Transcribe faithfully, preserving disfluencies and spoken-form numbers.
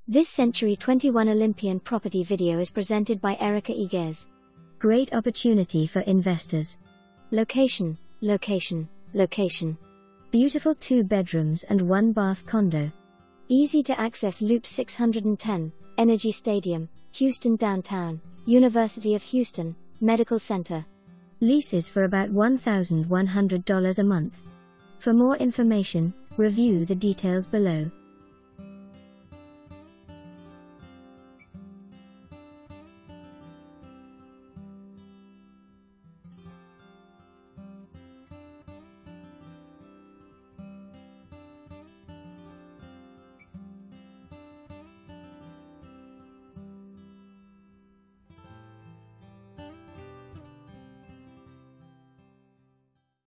This Century twenty-one Olympian property video is presented by Erika Yeguez. Great opportunity for investors. Location, location, location. Beautiful two bedrooms and one bath condo. Easy to access Loop six hundred ten, N R G Stadium, Houston downtown, University of Houston, Medical Center. Leases for about one thousand one hundred dollars a month. For more information, review the details below.